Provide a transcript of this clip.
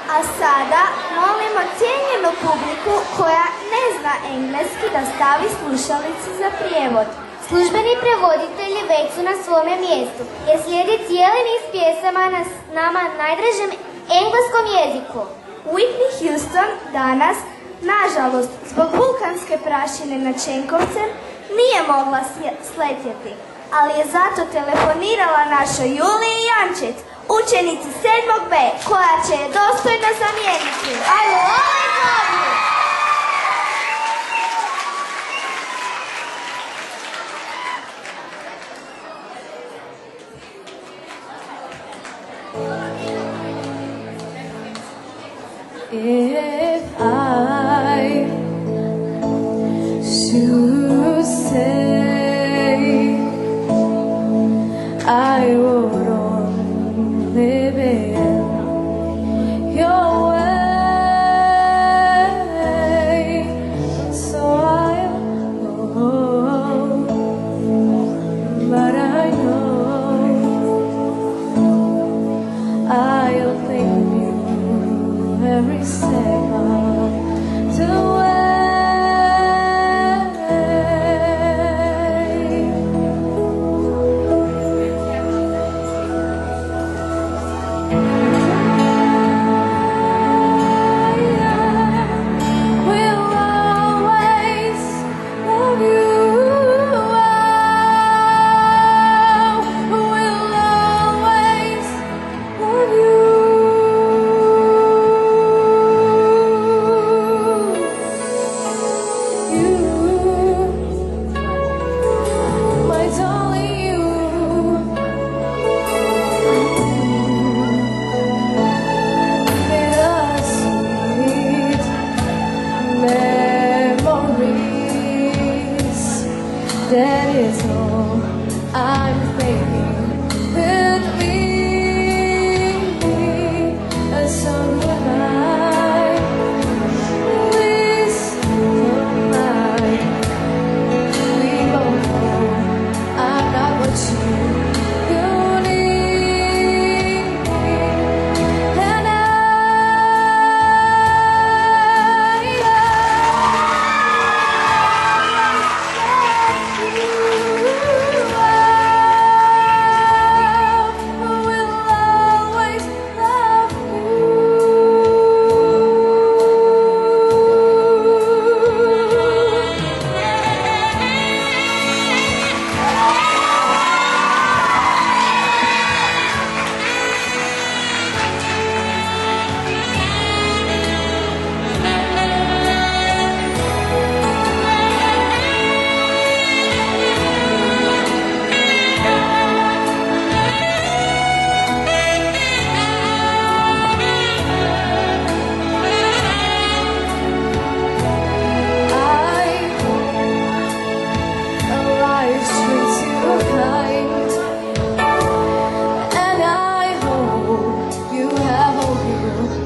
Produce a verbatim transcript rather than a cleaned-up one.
A sada molimo cijenjenu publiku koja ne zna engleski da stavi slušalice za prijevod. Službeni prevoditelji već su na svome mjestu, jer slijedi cijeli niz pjesama na nama najdražem engleskom jeziku. Whitney Houston danas, nažalost, zbog vulkanske prašine nad Čenkovcem, nije mogla sletjeti, ali je zato telefonirala našoj Juliji Jančet, učenici sedmog B, koja će je dostojno zamijeniti. Ajmo, ovaj glavu! If I should say I would only be in your way, so I'll go, but I know I'll think you every second to wait. We'll always love you. We'll always love you. That is all I'm thinking. With me, a song goodbye. Please don't mind. We both know I'm not what you you need, and I. And I hope you have all you